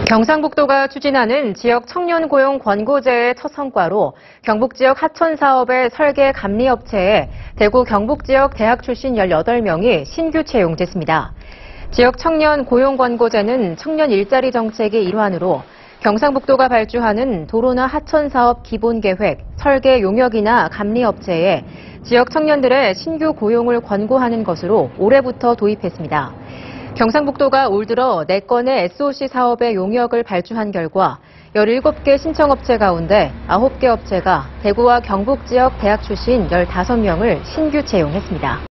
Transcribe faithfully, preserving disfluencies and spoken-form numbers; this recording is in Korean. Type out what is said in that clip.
경상북도가 추진하는 지역 청년 고용 권고제의 첫 성과로 경북 지역 하천 사업의 설계 감리 업체에 대구 경북 지역 대학 출신 열여덟 명이 신규 채용됐습니다. 지역 청년 고용 권고제는 청년 일자리 정책의 일환으로 경상북도가 발주하는 도로나 하천 사업 기본 계획, 설계 용역이나 감리 업체에 지역 청년들의 신규 고용을 권고하는 것으로 올해부터 도입했습니다. 경상북도가 올 들어 네 건의 에스오씨 사업의 용역을 발주한 결과 열일곱 개 신청업체 가운데 아홉 개 업체가 대구와 경북 지역 대학 출신 열다섯 명을 신규 채용했습니다.